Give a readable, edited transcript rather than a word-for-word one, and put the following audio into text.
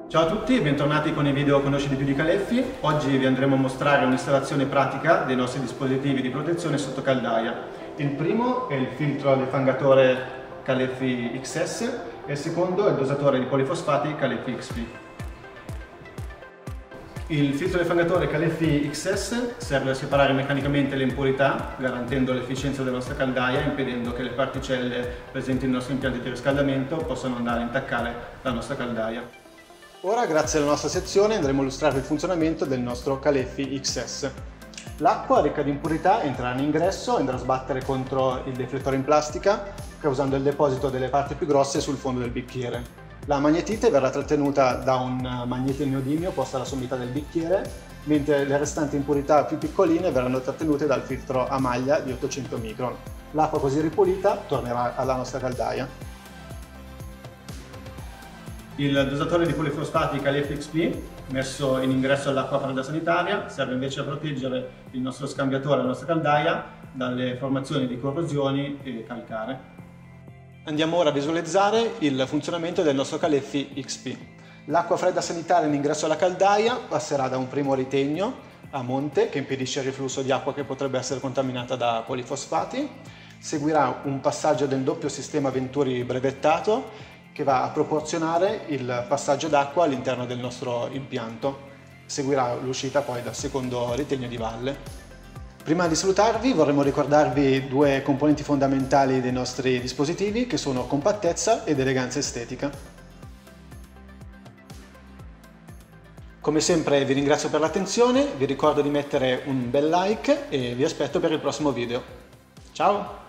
Ciao a tutti e bentornati con i video Conosci di più di Caleffi. Oggi vi andremo a mostrare un'installazione pratica dei nostri dispositivi di protezione sotto caldaia. Il primo è il filtro defangatore Caleffi XS e il secondo è il dosatore di polifosfati Caleffi XP. Il filtro defangatore Caleffi XS serve a separare meccanicamente le impurità, garantendo l'efficienza della nostra caldaia e impedendo che le particelle presenti nei nostri impianti di riscaldamento possano andare a intaccare la nostra caldaia. Ora, grazie alla nostra sezione, andremo a illustrare il funzionamento del nostro Caleffi XS. L'acqua ricca di impurità entrerà in ingresso e andrà a sbattere contro il deflettore in plastica, causando il deposito delle parti più grosse sul fondo del bicchiere. La magnetite verrà trattenuta da un magnete in neodimio posto alla sommità del bicchiere, mentre le restanti impurità più piccoline verranno trattenute dal filtro a maglia di 800 micron. L'acqua così ripulita tornerà alla nostra caldaia. Il dosatore di polifosfati Caleffi XP, messo in ingresso all'acqua fredda sanitaria, serve invece a proteggere il nostro scambiatore, la nostra caldaia, dalle formazioni di corrosioni e calcare. Andiamo ora a visualizzare il funzionamento del nostro Caleffi XP. L'acqua fredda sanitaria in ingresso alla caldaia passerà da un primo ritegno a monte che impedisce il riflusso di acqua che potrebbe essere contaminata da polifosfati. Seguirà un passaggio del doppio sistema Venturi brevettato che va a proporzionare il passaggio d'acqua all'interno del nostro impianto. Seguirà l'uscita poi dal secondo ritegno di valle. Prima di salutarvi vorremmo ricordarvi due componenti fondamentali dei nostri dispositivi che sono compattezza ed eleganza estetica. Come sempre vi ringrazio per l'attenzione, vi ricordo di mettere un bel like e vi aspetto per il prossimo video. Ciao!